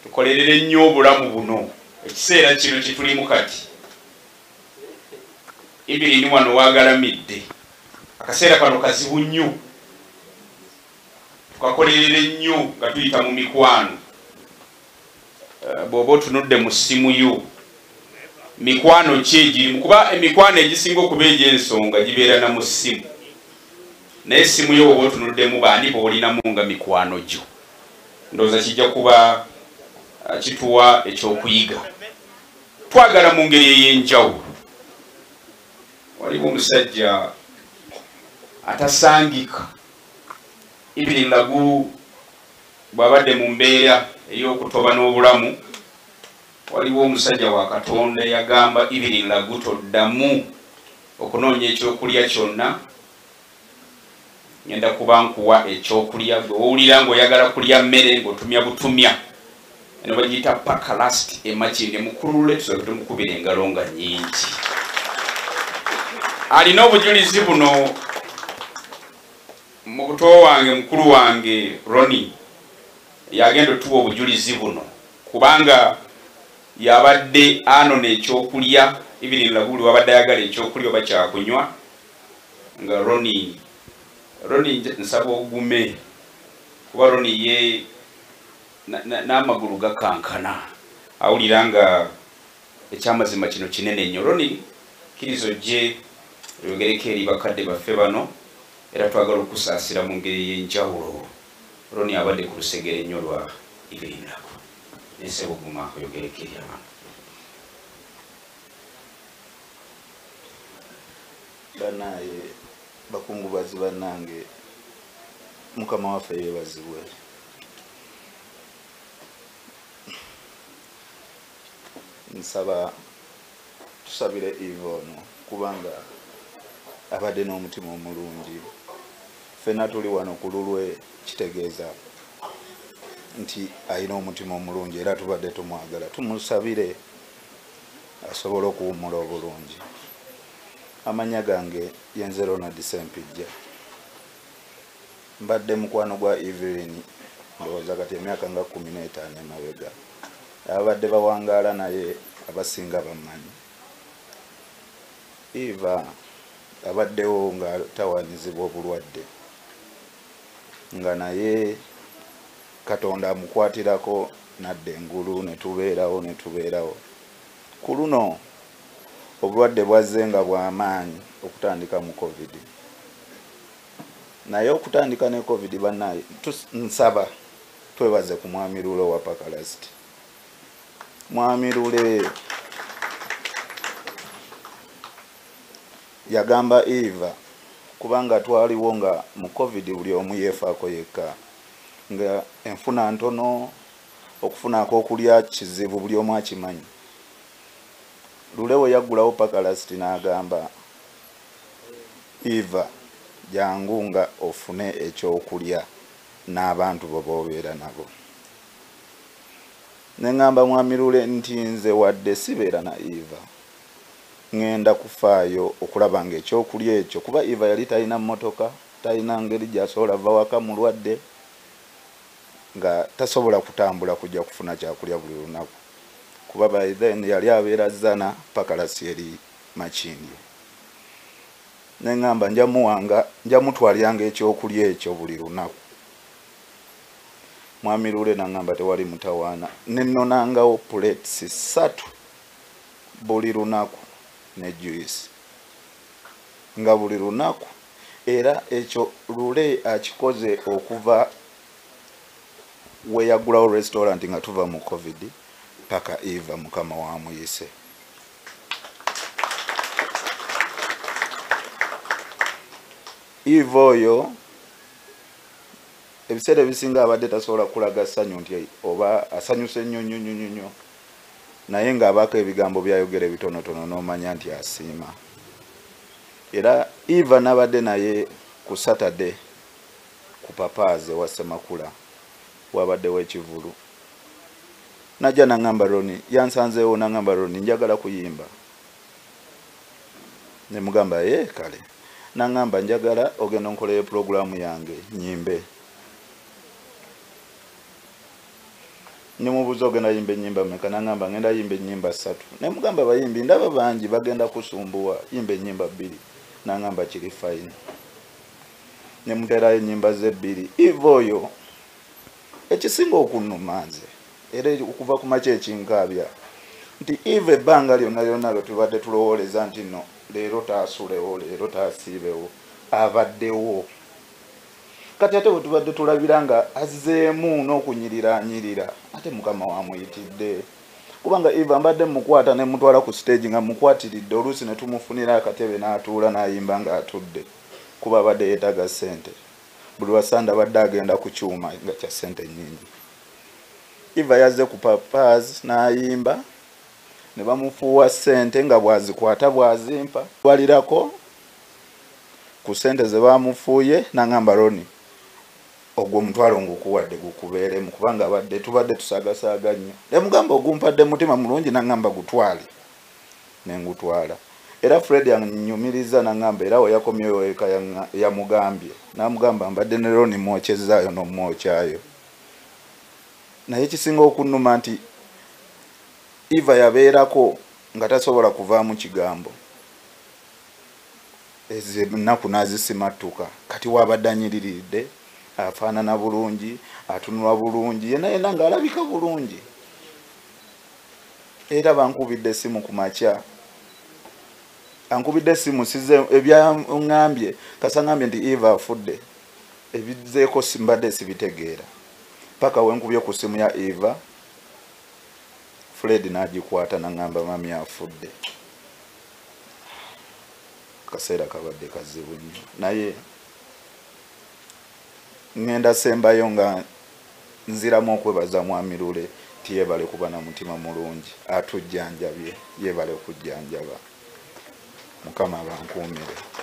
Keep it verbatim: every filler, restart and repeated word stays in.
tukolerere nnyo obulamu buno ekiseera kino kitulimu kati Evelyn wano wagalamidde akaseera kano kazibu nnyo tukakolerere nnyo nga tuyita mu mikwano bw'oba otunudde mu ssimu yo mikwano ki egirimu kuba emikwano egisinga okuba egy'ensonga gibeera na mu ssimu naye essimu yo bw'oba otunuddemu bandi b'olinamu nga mikwano gyo ndowooza kijja kuba kituwa ekyokuyiga twagala mu ngeri ey'enjawulo waliwo omusajja atasangika Evelyn Lagu bw'abadde mu mbeera ey'okutoba n'obulamu waliwo omusajja wa Katonda yagamba Evelyn Lagu toddamu okunoonya ekyokulya kyonna ngenda kuba nkuwa ekyokulya gwe wowulira ng'oyagala kulya mmere ng'otumya butumya eno bagiyita P P A K A LAST emakinde mukulule tusobola tumukubira engalo nga nnyingi alina obujulizi buno mu buto wange mukulu wange Roni yagenda otuwa obujulizi buno kubanga yabadde anona ekyokulya Evelyn Lagu wabadde ayagala ekyokulya oba kyakunywa nga Roni Roni nsaba ogume kuba Roni ye n'amagulu gakankana awulira nga ekyamazima kino kinene nnyo Roni kirizo gye yogereko eri bakadde baffe bano era twagala okusaasira mu ngeri y'enjawulo Roni abadde ku lusegere nnyo lwa Evelyn Lagu nensaba oguma oyogereko eri abantu banaye bakungubazi bannange mukama waffe yeebazibwe nsaba tusabire Eva ono kubanga abadde n'omutima omulungi ffenna tuli wano ku lulwe kitegeeza nti ayina omutima omulungi era tubadde tumwagala tumusabire asobole okuwummula obulungi amanya gange yenze Ronald Sempijja mbadde mukwano gwa Evelyn ndowooza kati emyaka nga kumi n'etaano emabega abadde bawangaala naye abasinga bamanyi Eva abaddewo nga tawaanyizibwa obulwadde nga naye Katonda amukwatirako nadde engulu ne tubeerawo ne tubeerawo ku luno obulwadde bwazze nga bw'amaanyi okutandika mu COVID naye okutandika ne COVID bannaye nsaba twebaze ku mwami Lule wa P P A K A LAST mwami Lule yagamba Eva kubanga twaliwo nga mu COVID buli omu yeefaako yekka nga enfuna ntono okufunaako okulya kizibu buli omu akimanyi Lule we yaggulawo P P A K A LAST n'agamba Eva jangu nga ofune ekyokulya n'abantu bo b'obeera nabo ne ngamba mwami Lule nti nze wadde sibeera na Eva ngenda kufaayo okulaba nga ekyokulya ekyo kuba Eva yali talina mmotoka talina ngeri gy'asobola va waka mulwadde nga tasobola kutambula kujja kufuna kyakulya buli lunaku kuba by then yali abeera zana P P A K A LAST eri Makindye ne ngamba nja muwanga nja mutwalyanga ekyokulya ekyo buli lunaku mwami Lule n'angamba tewali mutawaana nennonangawo plates ssatu buli lunaku ne juice nga buli lunaku era ekyo Lule akikoze okuva we yaggulawo restaurant nga tuva mu COVID paka Eva mukama wa muyise Eva oyo ebiseera ebisinga abadde tasobola kulaga ssanyu nti oba asanyuse nnyo nnyo nnyo nnyo naye ng'abaako ebigambo byayogera ebitonotono n'omanya nti asiima era Eva n'abadde naye ku Saturday ku papaaze wa Ssemakula wabaddewo ekivulu najja n'angamba Roni yansanzeewo n'angamba Roni njagala kuyimba ne mugamba ye kale n'angamba njagala ogenda onkoleyo pulogulaamu yange nyimbe Nemubuuza ogenda yimba ennyimba mmeka, n'angamba ngenda yimba ennyimba ssatu. Ne mugamba bayimbi ndaba bangi bagenda kusumbuwa, yimba ennyimba bbiri. N'angamba kiri fayina. Ne muteerayo ennyimba ze bbiri. Eva oyo ekisinga okunnuma nze era okuva ku makya ekinkaabya nti Eva ebbanga lyonna lyonna lwe tubadde tulowooleza nti no leero taasulewo, leero taasiibewo, abaddewo. Kati ate bwe tubadde tulabira nga azzeemu n'okunyirira anyirira, ate Mukama wamuyitidde. Kubanga Eva mbadde mukwata ne mutwala ku stage nga mukwatiridde, oluusi ne tumufunira akatebe n'atuula n'ayimba ng'atudde, kuba abadde yeetaaga ssente. Buli wasanda badde agenda ku kyuma nga kya ssente nnyingi. Eva yazze ku Papa's n'ayimba, ne bamufuuwa ssente nga bwazikwata bwazimpa. Walirako ku ssente ze bamufuuye n'angamba Ronnie, ogwo omutwalo ngukuwadde gukubeeremu, kubanga abadde tubadde tusaagasaaga nnyo. Ne mugamba ogumpadde mutima mulungi, n'angamba gutwale. Ne ngutwala. Era Fred yannyumiriza n'angamba era we yakomyeyo eka yamugambye. N'amugamba mbadde ne Ronnie mwokyezaayo n'omwokyayo. Naye ekisinga okunnuma nti Eva yabeerako nga tasobola kuvaamu kigambo. Ezo ennaku n'azisimattuka. Kati wabadde anyiriridde, afaanana bulungi, atunula bulungi, yenna yenna ng'alabika bulungi. Era bankubidde essimu ku makya. Ankubidde essimu size ebyaŋŋambye, kasa ŋŋambye nti Eva afudde. Ebizzeeko simbadde sibitegeera. Paka we nkubye ku ssimu ya Eva, Fred n'agikwata n'angamba mami afudde. Kaseera kabadde kazibu nnyo. Naye ngenda sembayo nga nziramu okwebaza Mwami Lule ti yeebale kuba na mutima mulungi, atujjanjabye, yeebale okujjanjaba. Mukama abankuumire.